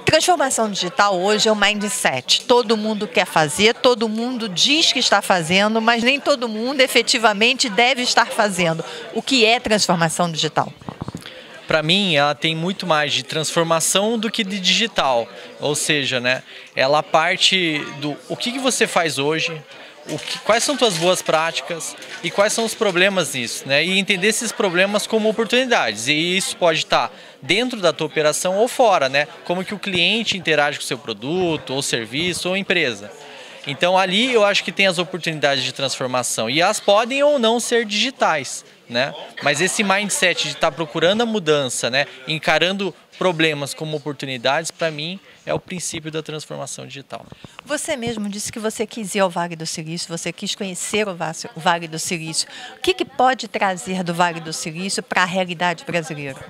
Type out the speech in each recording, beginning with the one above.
Transformação digital hoje é um mindset. Todo mundo quer fazer, todo mundo diz que está fazendo, mas nem todo mundo efetivamente deve estar fazendo. O que é transformação digital? Para mim, ela tem muito mais de transformação do que de digital. Ou seja, né, ela parte do o que você faz hoje, quais são suas boas práticas e quais são os problemas nisso, né? E entender esses problemas como oportunidades. E isso pode estar dentro da tua operação ou fora, né? Como que o cliente interage com o seu produto, ou serviço, ou empresa. Então ali eu acho que tem as oportunidades de transformação e elas podem ou não ser digitais, né? Mas esse mindset de estar procurando a mudança, né? Encarando problemas como oportunidades, para mim é o princípio da transformação digital. Você mesmo disse que você quis ir ao Vale do Silício, você quis conhecer o Vale do Silício. O que pode trazer do Vale do Silício para a realidade brasileira?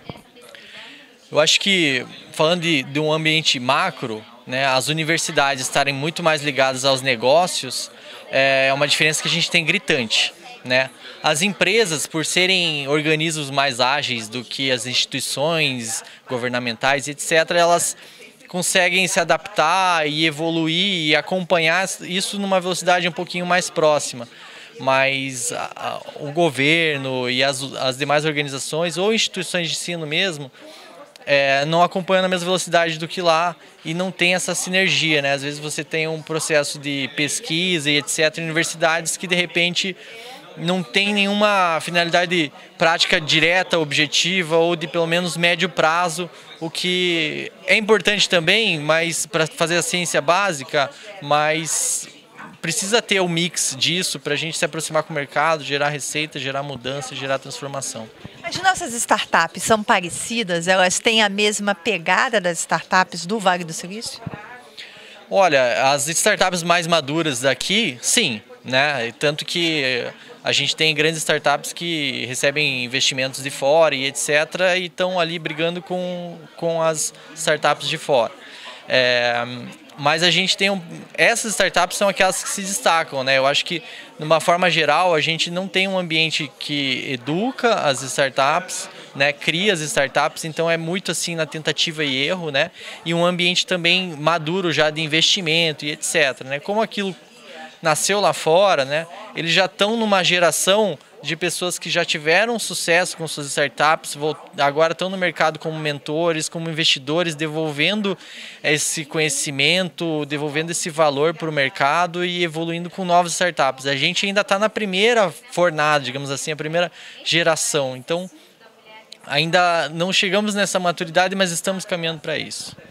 Eu acho que, falando de um ambiente macro, né, as universidades estarem muito mais ligadas aos negócios é uma diferença que a gente tem gritante, né? As empresas, por serem organismos mais ágeis do que as instituições governamentais, etc., elas conseguem se adaptar e evoluir e acompanhar isso numa velocidade um pouquinho mais próxima. Mas o governo e as demais organizações ou instituições de ensino mesmo não acompanham na mesma velocidade do que lá e não tem essa sinergia, né? Às vezes você tem um processo de pesquisa e etc. em universidades que de repente não tem nenhuma finalidade prática direta, objetiva ou de pelo menos médio prazo, o que é importante também, mas para fazer a ciência básica, mas precisa ter o mix disso para a gente se aproximar com o mercado, gerar receita, gerar mudança, gerar transformação. As nossas startups são parecidas? Elas têm a mesma pegada das startups do Vale do Silício? Olha, as startups mais maduras daqui, sim, né? Tanto que a gente tem grandes startups que recebem investimentos de fora e etc. e estão ali brigando com as startups de fora. Mas a gente tem essas startups são aquelas que se destacam, né? Eu acho que, de uma forma geral, a gente não tem um ambiente que educa as startups, né? Cria as startups, então é muito assim na tentativa e erro, né? E um ambiente também maduro já de investimento e etc, né? Como aquilo nasceu lá fora, né? Eles já estão numa geração de pessoas que já tiveram sucesso com suas startups, agora estão no mercado como mentores, como investidores, devolvendo esse conhecimento, devolvendo esse valor para o mercado e evoluindo com novas startups. A gente ainda está na primeira fornada, digamos assim, a primeira geração. Então, ainda não chegamos nessa maturidade, mas estamos caminhando para isso.